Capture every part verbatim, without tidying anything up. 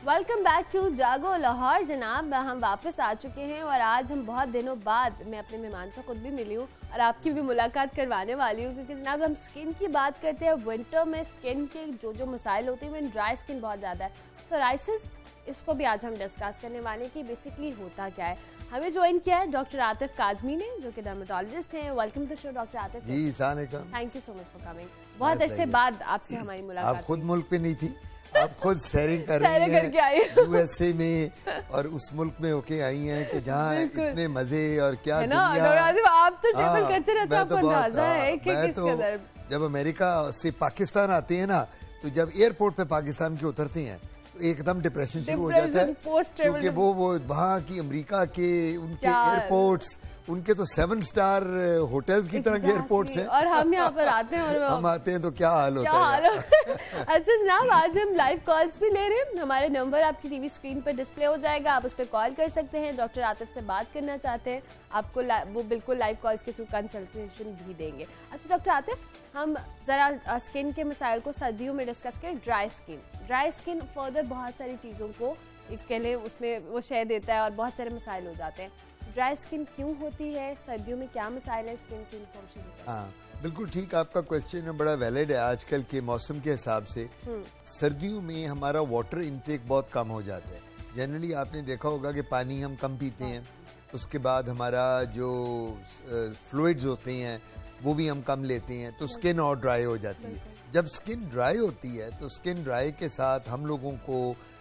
Welcome back to जागो लाहौर। जनाब, हम वापस आ चुके हैं और आज हम बहुत दिनों बाद मैं अपने मेहमान से खुद भी मिली हूँ और आपकी भी मुलाकात करवाने वाली हूँ, क्योंकि जनाब हम स्किन की बात करते हैं। विंटर में स्किन के जो जो मसाइल होते हैं, ड्राई स्किन बहुत ज़्यादा है, सोराइसिस, इसको भी आज हम डिस्कस करने वाले हैं कि बेसिकली होता क्या है। हमें ज्वाइन किया है डॉक्टर आतिफ काजमी ने, जो कि डर्मेटोलॉजिस्ट हैं। Welcome to show doctor Atif ji. Thank you so much for coming. बहुत अरसे बाद आपसे हमारी मुलाकात। आप खुद मुल्क पे नहीं थी, आप खुद सैरिंग कर रही हैं यूएसए में और उस मुल्क में होके आई हैं कि जहाँ इतने मजे और क्या है ना। आप तो ट्रैवल करते रहते हैं, आपको अंदाजा है कि किस कदर। जब अमेरिका से पाकिस्तान आते हैं ना, तो जब एयरपोर्ट पे पाकिस्तान के उतरते हैं तो एकदम डिप्रेशन शुरू हो जाता है, क्योंकि वो वो वहाँ की अमेरिका के उनके एयरपोर्ट्स, उनके तो सेवन स्टार होटल्स की तरह के एयरपोर्ट्स हैं, और हम यहाँ पर आते हैं और हम आते हैं तो क्या हाल होता क्या है। अच्छा जनाब, आज हम लाइव कॉल्स भी ले रहे हैं। हमारे नंबर आपकी टीवी स्क्रीन पर डिस्प्ले हो जाएगा, आप उस पर कॉल कर सकते हैं। डॉक्टर आतिफ से बात करना चाहते हैं, आपको वो बिल्कुल लाइव कॉल्स के थ्रू कंसल्टेशन भी देंगे। अच्छा डॉक्टर आतिफ, हम जरा स्किन के मसाइल को सर्दियों में डिस्कस करें। Dry skin dry skin further बहुत सारी चीज़ों को के लिए उसमें वो शय देता है और बहुत सारे मसाइल हो जाते हैं। ड्राई स्किन क्यों होती है, सर्दियों में क्या मसाइल है स्किन की इन्फॉर्मेशन? हाँ बिल्कुल ठीक, आपका क्वेश्चन है, बड़ा वैलिड है। आजकल के मौसम के हिसाब से सर्दियों में हमारा वाटर इनटेक बहुत कम हो जाता है। जनरली आपने देखा होगा कि पानी हम कम पीते हैं, उसके बाद हमारा जो फ्लूइड्स होते हैं वो भी हम कम लेते हैं, तो स्किन और ड्राई हो जाती है। जब स्किन ड्राई होती है तो स्किन ड्राई के साथ हम लोगों को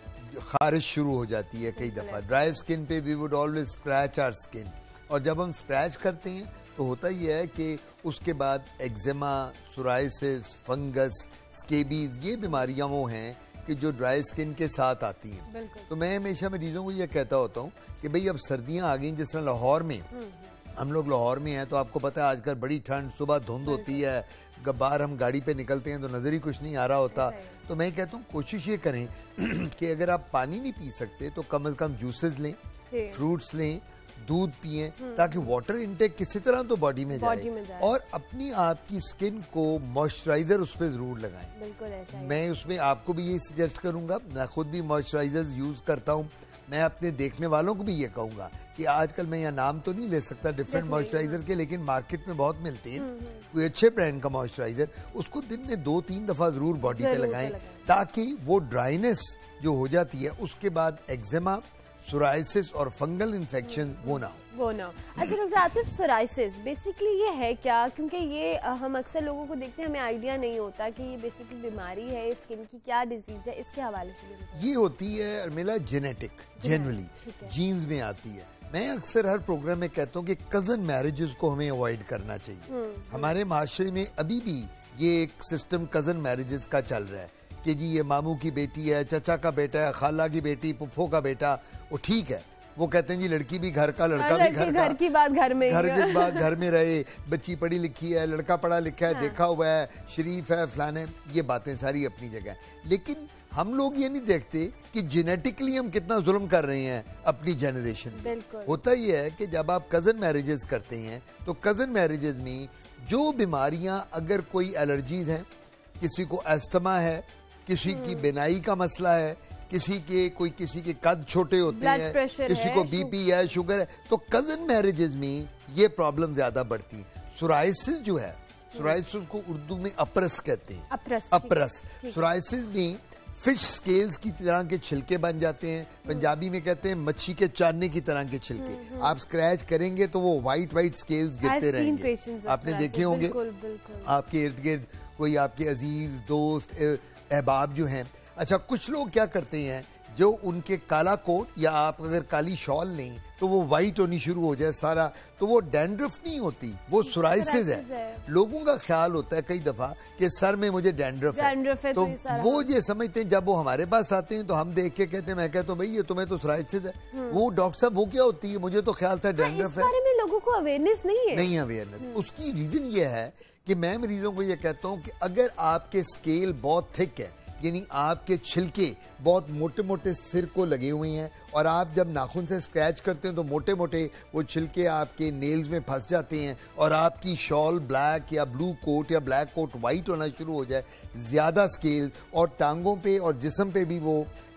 खारिश शुरू हो जाती है। कई दफ़ा ड्राई स्किन पे we would always scratch our skin, और जब हम स्क्रैच करते हैं तो होता ही है कि उसके बाद एक्जिमा, सोराइसिस, फंगस, स्केबीज, ये बीमारियां वो हैं कि जो ड्राई स्किन के साथ आती हैं। तो मैं हमेशा मरीजों को ये कहता होता हूँ कि भाई अब सर्दियाँ आ गई, जिस तरह लाहौर में हम लोग लाहौर में हैं तो आपको पता है आजकल बड़ी ठंड, सुबह धुंध होती है, बाहर हम गाड़ी पे निकलते हैं तो नज़र ही कुछ नहीं आ रहा होता। तो मैं कहता हूँ कोशिश ये करें कि अगर आप पानी नहीं पी सकते तो कम से कम जूसेस लें, फ्रूट्स लें, दूध पिएं, ताकि वाटर इनटेक किसी तरह तो बॉडी में जाए, में जाए। और अपनी आपकी स्किन को मॉइस्चराइजर उस पर जरूर लगाएं। बिल्कुल ऐसा ही। मैं उसमें आपको भी ये सजेस्ट करूंगा, मैं खुद भी मॉइस्चराइजर यूज करता हूँ। मैं अपने देखने वालों को भी ये कहूंगा कि आजकल मैं यहाँ नाम तो नहीं ले सकता डिफरेंट मॉइस्चराइजर के, लेकिन मार्केट में बहुत मिलते हैं, कोई अच्छे ब्रांड का मॉइस्चराइजर, उसको दिन में दो तीन दफा जरूर बॉडी पे लगाएं, ताकि वो ड्राइनेस जो हो जाती है उसके बाद एक्जिमा, सोराइसिस और फंगल इन्फेक्शन वो ना हो वो ना हो। अच्छा डॉक्टर आतिफ, सोराइसिस बेसिकली ये है क्या? क्योंकि ये हम अक्सर लोगों को देखते हैं, हमें आइडिया नहीं होता कि ये बेसिकली बीमारी है, स्किन की क्या डिजीज है, इसके हवाले से। ये होती है अर्मिला जेनेटिक, जनरली जीन्स में आती है। मैं अक्सर हर प्रोग्राम में कहता हूँ कि कजन मैरिजेस को हमें अवॉइड करना चाहिए। हमारे माशरे में अभी भी ये एक सिस्टम कजन मैरिजेस का चल रहा है कि जी ये मामू की बेटी है, चचा का बेटा है, खाला की बेटी, पुप्पो का बेटा, वो ठीक है, वो कहते हैं जी लड़की भी घर का, लड़का भी घर का, घर की बात घर में, घर की बात घर में रहे, बच्ची पढ़ी लिखी है, लड़का पढ़ा लिखा है, हाँ। देखा हुआ है, शरीफ है, फलाने, ये बातें सारी अपनी जगह है। लेकिन हम लोग ये नहीं देखते कि जेनेटिकली हम कितना जुल्म कर रहे हैं अपनी जनरेशन में। होता ये है कि जब आप कजन मैरिजेस करते हैं तो कजन मैरिजेस में जो बीमारियां, अगर कोई एलर्जीज हैं, किसी को अस्थमा है, किसी की बिनाई का मसला है, किसी के कोई किसी के कद छोटे होते हैं, किसी को बीपी है, शुगर है, तो कजन मैरिजेस में ये प्रॉब्लम ज्यादा बढ़ती है। सोराइसिस जो है, सोराइसिस को उर्दू में अपरस कहते हैं, अपरस, अपरस। सोराइसिस में फिश स्केल्स की तरह के छिलके बन जाते हैं, पंजाबी में कहते हैं मच्छी के चारने की तरह के छिलके। आप स्क्रैच करेंगे तो वो व्हाइट व्हाइट स्केल्स गिरते रहेंगे, आपने देखे होंगे। आपके इर्द गिर्द कोई आपके अजीज, दोस्त, अहबाब जो हैं। अच्छा, कुछ लोग क्या करते हैं, जो उनके काला कोट या आप अगर काली शॉल लें तो वो वाइट होनी शुरू हो जाए सारा, तो वो डैंड्रफ नहीं होती, वो सोराइसिस है।, है लोगों का ख्याल होता है कई दफा कि सर में मुझे डैंड्रफ है, है तो, तो वो ये समझते हैं। जब वो हमारे पास आते हैं तो हम देख के कहते हैं, मैं कहता हूँ भाई ये तुम्हें तो सोराइसिस है। वो डॉक्टर साहब वो क्या होती है, मुझे तो ख्याल था डैंड्रफ है। में लोगों को अवेयरनेस नहीं है, नहीं अवेयरनेस। उसकी रीजन ये है कि मैं मरीजों को ये कहता हूँ कि अगर आपके स्केल बहुत थिक है, यानी आपके छिलके बहुत मोटे मोटे सिर को लगे हुए हैं, और आप जब नाखून से स्क्रैच करते हैं तो मोटे मोटे वो छिलके आपके नेल्स में फंस जाते हैं, और आपकी शॉल ब्लैक या ब्लू कोट या ब्लैक कोट वाइट होना शुरू हो जाए, ज्यादा स्केल, और टांगों पे और जिस्म पे भी वो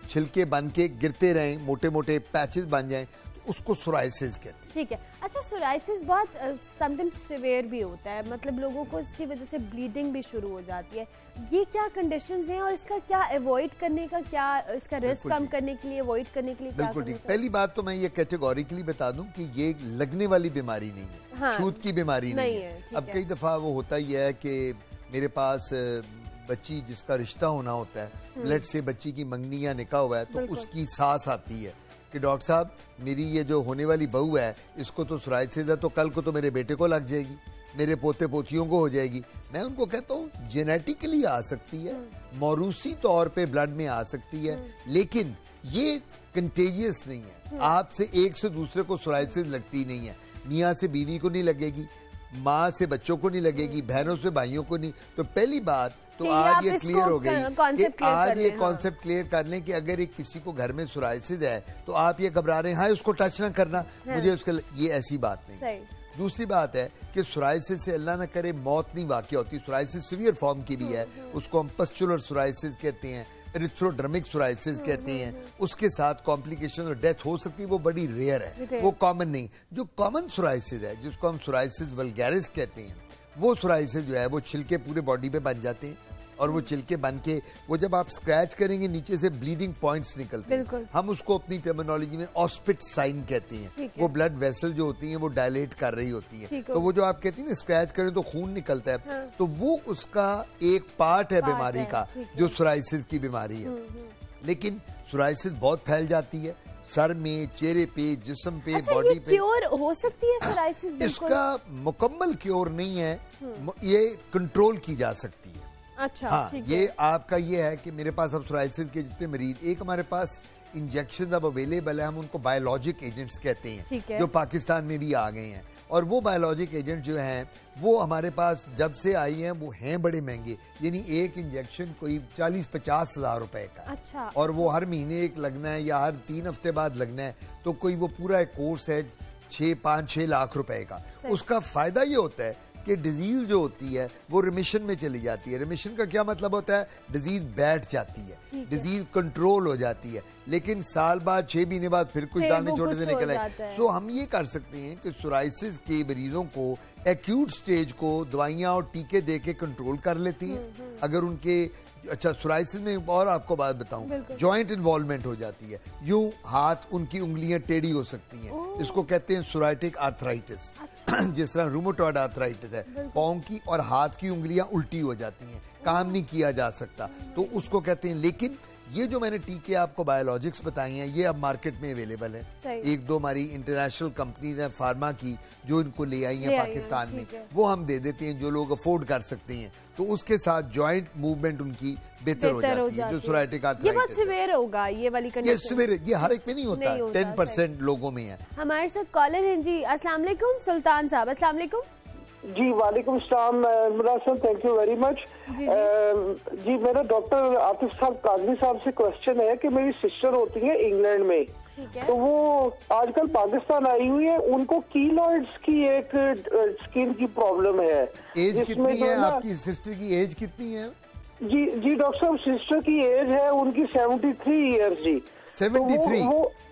छिलके बन के गिरते रहें, मोटे मोटे पैचेस बन जाएं, तो उसको सोराइसिस कहते हैं। ठीक है। अच्छा, सोराइसिस बहुत समटाइम्स सिवियर भी होता है, मतलब लोगों को इसकी वजह से ब्लीडिंग भी शुरू हो जाती है। ये क्या कंडीशंस हैं और इसका क्या अवॉइड करने का, क्या इसका रिस्क कम करने के लिए, अवॉइड करने के लिए क्या बिल्कुल ठीक। पहली बात तो मैं ये कैटेगोरिकली बता दूं कि ये लगने वाली बीमारी नहीं है, हाँ, छूत की बीमारी नहीं, नहीं है, है। अब कई दफा वो होता ही है कि मेरे पास बच्ची जिसका रिश्ता होना होता है, ब्लड से बच्ची की मंगनी या निकाह हुआ है, तो उसकी सांस आती है कि डॉक्टर साहब मेरी ये जो होने वाली बहू है इसको तो सोराइसिस है, तो कल को तो मेरे बेटे को लग जाएगी, मेरे पोते पोतियों को हो जाएगी। मैं उनको कहता हूँ जेनेटिकली आ सकती है, मौरूसी तौर पे ब्लड में आ सकती है, लेकिन ये कंटेजियस नहीं है। आपसे एक से दूसरे को सोराइसिस लगती नहीं है, मियाँ से बीवी को नहीं लगेगी, माँ से बच्चों को नहीं लगेगी, बहनों से भाइयों को नहीं। तो पहली बात तो आज ये क्लियर हो गई कि आज ये कॉन्सेप्ट क्लियर कर लें कि अगर एक किसी को घर में सोराइसिस है तो आप ये घबरा रहे हैं, हाँ उसको टच ना करना, मुझे उसके, ये ऐसी बात नहीं। दूसरी बात है कि सोराइसिस से अल्लाह न करे मौत नहीं वाक़ होती। सोराइसिस सीवियर फॉर्म की भी है, उसको हम पस्चुलर सोराइसिस कहते हैं, एरिथ्रोडर्मिक सोराइसिस कहते हैं, उसके साथ कॉम्प्लिकेशन और डेथ हो सकती है, वो बड़ी रेयर है, वो कॉमन नहीं। जो कॉमन सोराइसिस है जिसको हम सोराइसिस वल्गैरिस कहते हैं, वो सोराइसिस जो है वो छिलके पूरे बॉडी पे बन जाते हैं, और वो छिलके बन के वो जब आप स्क्रैच करेंगे नीचे से ब्लीडिंग पॉइंट्स निकलते हैं, हम उसको अपनी टर्मिनोलॉजी में ऑस्पिट साइन कहते हैं। वो ब्लड वेसल जो होती हैं वो डायलेट कर रही होती है, तो वो जो आप कहती हैं ना स्क्रैच करें तो खून निकलता है, हाँ। तो वो उसका एक पार्ट है बीमारी का, जो सोराइसिस की बीमारी है। लेकिन सोराइसिस बहुत फैल जाती है, सर में, चेहरे पे, जिस्म पे, अच्छा, बॉडी पे। क्योर हो सकती है सोराइसिस? इसका मुकम्मल क्योर नहीं है, ये कंट्रोल की जा सकती है। अच्छा, हाँ, ये आपका ये है कि मेरे पास अब सोराइसिस के जितने मरीज, एक हमारे पास इंजेक्शन अब अवेलेबल है, हम उनको बायोलॉजिक एजेंट्स कहते हैं, जो पाकिस्तान में भी आ गए हैं, और वो बायोलॉजिक एजेंट जो हैं वो हमारे पास जब से आई हैं वो हैं बड़े महंगे, यानी एक इंजेक्शन कोई चालीस पचास हजार रुपए का। अच्छा, और वो हर महीने एक लगना है या हर तीन हफ्ते बाद लगना है, तो कोई वो पूरा एक कोर्स है छः पाँच छः लाख रुपए का। उसका फायदा ये होता है कि डिजीज जो होती है वो रिमिशन में चली जाती है। रिमिशन का क्या मतलब होता है? डिजीज बैठ जाती है, डिजीज कंट्रोल हो जाती है, लेकिन साल बाद छह महीने बाद फिर कुछ दाने छोटे से निकल आए। सो हम ये कर सकते हैं कि सोराइसिस के मरीजों को एक्यूट स्टेज को दवाइयां और टीके दे के कंट्रोल कर लेती हैं। अगर उनके अच्छा सोराइसिस में और आपको बात बताऊं, जॉइंट इन्वॉल्वमेंट हो जाती है, यूं हाथ उनकी उंगलियां टेढ़ी हो सकती हैं, इसको कहते हैं सोराइटिक आर्थराइटिस। जिस तरह रूमेटॉइड आर्थराइटिस है, पांव की और हाथ की उंगलियां उल्टी हो जाती हैं, काम नहीं किया जा सकता, तो उसको कहते हैं। लेकिन ये जो मैंने टीके आपको बायोलॉजिक्स बताई हैं ये अब मार्केट में अवेलेबल है। एक दो हमारी इंटरनेशनल कंपनीज हैं फार्मा की जो इनको ले आई हैं पाकिस्तान में, वो हम दे देते हैं जो लोग अफोर्ड कर सकते हैं, तो उसके साथ जॉइंट मूवमेंट उनकी बेहतर हो जाती है। जो सोराइटिक आर्थराइटिस ये बहुत सिवियर होगा, ये वाली कंडीशन, ये सिवियर, ये हर एक में नहीं होता, टेन परसेंट लोगों में है। हमारे साथ कॉलर हैं जी, अस्सलाम वालेकुम सुल्तान साहब। अस्सलाम वालेकुम जी। वालेकुम सलाम sir, thank you very much. जी, जी।, जी मेरा डॉक्टर आतिफ साहब काजमी साहब से क्वेश्चन है कि मेरी सिस्टर होती है इंग्लैंड में, तो वो आजकल पाकिस्तान आई हुई है, उनको कीलॉइड्स की एक स्किन की प्रॉब्लम है। एज कितनी है आपकी सिस्टर की? एज कितनी है? जी जी डॉक्टर साहब, सिस्टर की एज है उनकी सेवेंटी थ्री ईयर्स जी। Seventy three?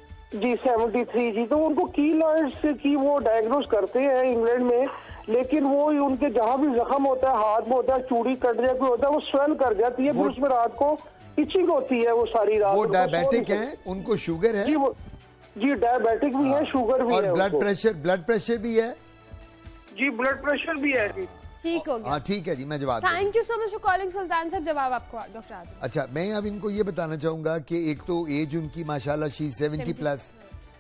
जी सेवेंटी थ्री जी। तो उनको कीलॉइड्स की वो डायग्नोज करते हैं इंग्लैंड में, लेकिन वो उनके जहाँ भी जख्म होता है, हाथ में होता है, चूड़ी कट जाए कोई होता है, वो स्वेल कर जाती है, फिर उसमें रात को इचिंग होती है वो सारी रात। वो डायबिटिक हैं, उनको शुगर है? जी वो जी डायबिटिक भी है, शुगर भी है, ब्लड प्रेशर ब्लड प्रेशर भी है जी, ब्लड प्रेशर भी है जी। ठीक हो गया, हाँ ठीक है जी, मैं जवाब। Thank you so much for calling Sultan साहब, जवाब आपको डॉक्टर आदिल। अच्छा, मैं अब इनको ये बताना चाहूंगा कि एक तो एज उनकी माशाल्लाह शी सेवेंटी प्लस,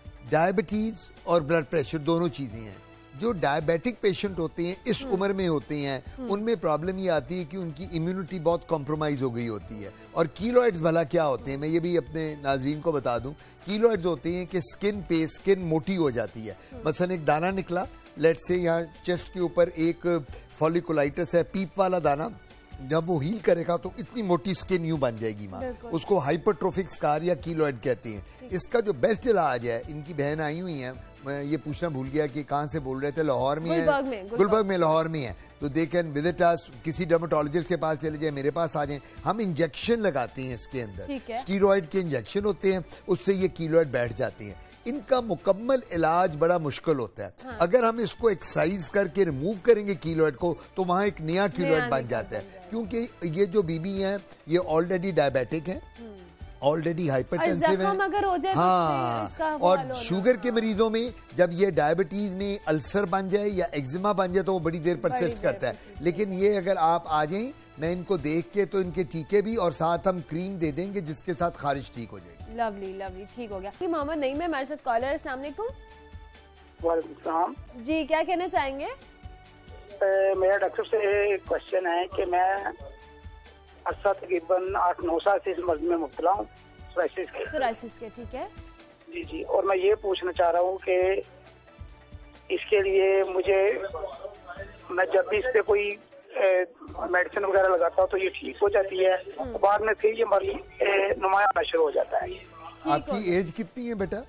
डायबिटीज और ब्लड प्रेशर दोनों चीजें हैं। जो डायबिटिक पेशेंट होते हैं इस उम्र में होते हैं, उनमें प्रॉब्लम ये आती है कि उनकी इम्यूनिटी बहुत कॉम्प्रोमाइज हो गई होती है। और कीलॉइड्स भला क्या होते हैं, मैं ये भी अपने नाजरीन को बता दूं, कीलॉइड्स होते हैं कि स्किन पे स्किन मोटी हो जाती है। मसलन एक दाना निकला, लेट से यहाँ चेस्ट के ऊपर एक फॉलिकुलाइटिस है, पीप वाला दाना, जब वो हील करेगा तो इतनी मोटी स्किन यूं बन जाएगी माँ, उसको हाइपरट्रोफिक स्कार या कीलॉइड कहते हैं। इसका जो बेस्ट इलाज है, इनकी बहन आई हुई हैं मैं ये पूछना भूल गया कि कहाँ से बोल रहे थे, लाहौर में है, गुलबर्ग में, गुलबर्ग में लाहौर में है, तो दे कैन विजिट अस, किसी डर्मेटोलॉजिस्ट के पास चले जाए, मेरे पास आ जाएं, हम इंजेक्शन लगाते हैं इसके अंदर, स्टीरॉइड के इंजेक्शन होते हैं, उससे ये कीलोइड बैठ जाती हैं। इनका मुकम्मल इलाज बड़ा मुश्किल होता है। हाँ। अगर हम इसको एक्सरसाइज करके रिमूव करेंगे कीलोइड को तो वहाँ एक नया कीलोइड बन जाता है, क्योंकि ये जो बीबी हैं ये ऑलरेडी डायबिटिक है, ऑलरेडी हाइपरटेंसिव है, अगर हो जाए हाँ, तो और शुगर के मरीजों में जब ये डायबिटीज में अल्सर बन जाए या एक्जिमा बन जाए तो वो बड़ी देर परसिस्ट करता है। लेकिन ये अगर आप आ जाएं, मैं इनको देख के तो इनके टीके भी और साथ हम क्रीम दे देंगे जिसके साथ खारिश ठीक हो जाएगी। लवली लवली, ठीक हो गया। मोहम्मद नईम है हमारे साथ कॉलर। अस्सलाम वालेकुम। वालेकुम सलाम जी, क्या कहना चाहेंगे? मेरा डॉक्टर से क्वेश्चन है कि मैं अर्सा तकरीबन आठ नौ साल से इस मर्ज में मुब्तला हूँ, सोराइसिस के। सोराइसिस के, ठीक है जी जी। और मैं ये पूछना चाह रहा हूँ कि इसके लिए मुझे, मैं जब भी इस पे कोई मेडिसिन वगैरह लगाता हूँ तो ये ठीक हो जाती है, बाद में फिर ये मर्ज नुमाया होना शुरू हो जाता है। आपकी एज कितनी है बेटा?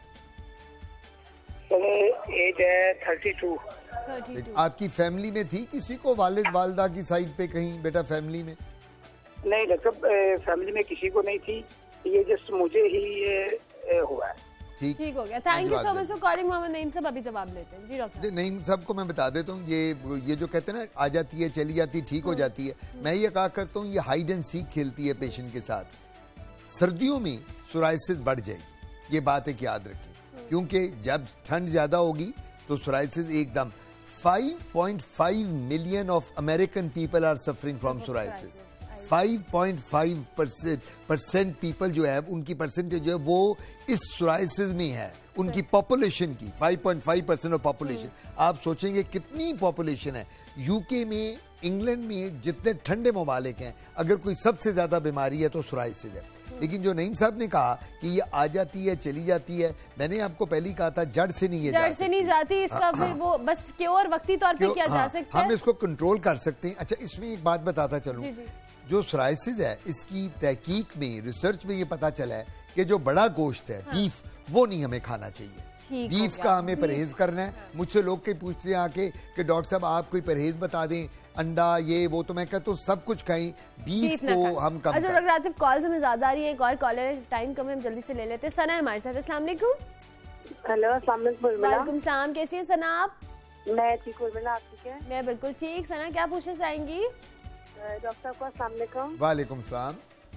एज है थर्टी टू। आपकी फैमिली में थी किसी को, वालिद वालदा की साइड पे कहीं बेटा फैमिली में? नहीं डॉक्टर, फैमिली में किसी को नहीं थी, ये जस्ट मुझे ही ये हुआ है। ठीक ठीक हो गया। Thank you so much for calling Mohammad Naeem साहब। अभी जवाब लेते हैं जी डॉक्टर। नईम साहब को मैं बता देता हूँ, ये ये जो कहते हैं ना आ जाती है चली जाती ठीक हो जाती है, मैं ये कहा करता हूँ ये हाइड एंड सीक खेलती है पेशेंट के साथ। सर्दियों में सोराइसिस बढ़ जाएगी, ये बात एक याद रखिए, क्योंकि जब ठंड ज्यादा होगी तो सोराइसिस एकदम five point five million of American people are suffering from psoriasis. Five point five percent people जो है उनकी परसेंटेज जो है वो इस सोराइसिस में है, उनकी पॉपुलेशन की five point five percent of population. आप सोचेंगे कितनी पॉपुलेशन है। यूके में, इंग्लैंड में जितने ठंडे ममालिक हैं, अगर कोई सबसे ज्यादा बीमारी है तो सोराइसिस है। लेकिन जो नईम साहब ने कहा कि ये आ जाती है चली जाती है, मैंने आपको पहले ही कहा था जड़ से नहीं, ये जड़ से नहीं जाती, इसका फिर वो बस क्योर वक्ती तौर पे किया जा सकता है, हम इसको कंट्रोल कर सकते हैं। अच्छा, इसमें एक बात बताता चलूं, जो सोराइसिस है इसकी तहकीक में, रिसर्च में ये पता चला है कि जो बड़ा गोश्त है, बीफ, वो नहीं हमें खाना चाहिए। बीफ का हमें परहेज करना है। मुझसे लोग के पूछते हैं आके कि डॉक्टर साहब आप कोई परहेज बता दें, अंडा ये वो, तो मैं कहता हूँ सब कुछ खाएं, बीफ को हम कम। अच्छा डॉक्टर आतिफ, कॉल हमें ज्यादा आ रही है, एक और कॉलर, टाइम कम है, हम जल्दी से ले लेते हैं। सना है हमारे साथ। अस्सलाम वालेकुम। हेलो, अस्सलाम वालेकुम। वालेकुम सलाम, कैसी है सना आप? मैं ठीक हूँ, आप ठीक है? मैं बिल्कुल ठीक। सना क्या पूछना चाहेंगी? डॉक्टर साहब को अस्सलाम वालेकुम। वालेकुम सलाम।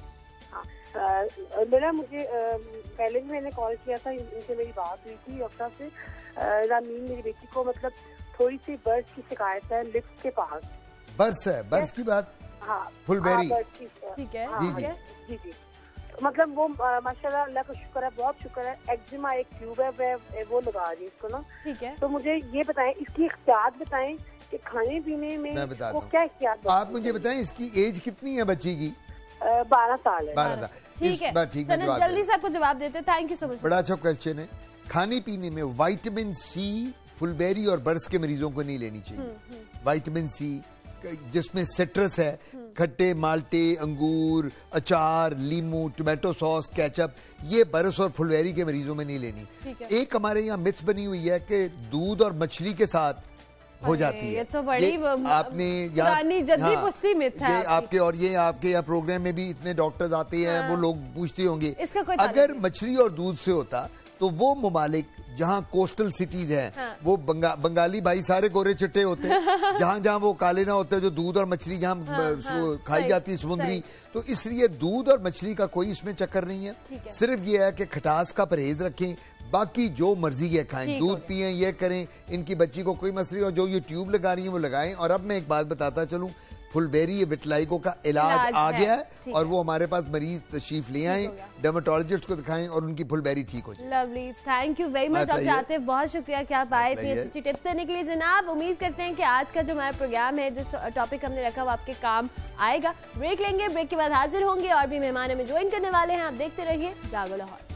हाँ, मेरा मुझे पहले भी मैंने कॉल किया था, इनसे मेरी बात हुई थी डॉक्टर से। रामीन मेरी बेटी को मतलब थोड़ी सी बर्स की शिकायत है लिप्स के पास। बर्स है? बर्स की बात? हाँ, फुलबेरी। ठीक है जी जी जी जी। मतलब वो माशाल्लाह अल्लाह का शुक्र है, बहुत शुक्र है। एक्जिमा एक ट्यूब है, वो लगा रही है इसको ना। ठीक है, तो मुझे ये बताएं, इसकी एहतियात बताएं कि खाने पीने में वो क्या एहतियात। आप मुझे बताएं इसकी एज कितनी है बच्ची की? बारह साल है। बारह साल, ठीक है। जल्दी से आपको जवाब देते हैं। Thank you so much. बड़ा अच्छा क्वेश्चन है। खाने पीने में विटामिन सी फुलबेरी और बर्स के मरीजों को नहीं लेनी चाहिए। विटामिन सी जिसमें सिट्रस है, खट्टे माल्टे, अंगूर, अचार, लीमू, टोमेटो सॉस, केचप, ये बरस और फुलबेरी के मरीजों में नहीं लेनी। एक हमारे यहाँ मिथ बनी हुई है कि दूध और मछली के साथ हो जाती है। ये तो बड़ी ये आपने पुरानी जद्दी पुश्ती मिथ है ये आपके, और ये आपके यहाँ प्रोग्राम में भी इतने डॉक्टर्स आते हैं, हाँ। वो लोग पूछते होंगे अगर मछली और दूध से होता तो वो ममालिक जहाँ कोस्टल सिटीज हैं, हाँ। वो बंगा, बंगाली भाई सारे गोरे चिट्टे होते हैं, जहाँ जहाँ वो काले ना होते, जो दूध और मछली जहाँ हाँ, हाँ, खाई जाती है समुद्री, तो इसलिए दूध और मछली का कोई इसमें चक्कर नहीं है, है। सिर्फ ये है कि खटास का परहेज रखें, बाकी जो मर्जी है खाएं, दूध पिएं, ये करें, इनकी बच्ची को कोई मसली, और जो ये ट्यूब लगा रही है वो लगाएं। और अब मैं एक बात बताता चलूं, फुलबेरी विटलाइगो का इलाज आ गया है और वो हमारे पास मरीज तशरीफ ले आए, डर्मेटोलॉजिस्ट को दिखाएं और उनकी फुलबेरी ठीक हो जाए। Lovely, thank you very much. आप चाहते हैं, बहुत शुक्रिया कि आप आए थे अच्छी टिप्स देने के लिए जनाब। उम्मीद करते हैं कि आज का जो हमारा प्रोग्राम है, जिस टॉपिक हमने रखा वो आपके काम आएगा। ब्रेक लेंगे, ब्रेक के बाद हाजिर होंगे और भी मेहमान हमें ज्वाइन करने वाले हैं। आप देखते रहिए जागो लाहौर।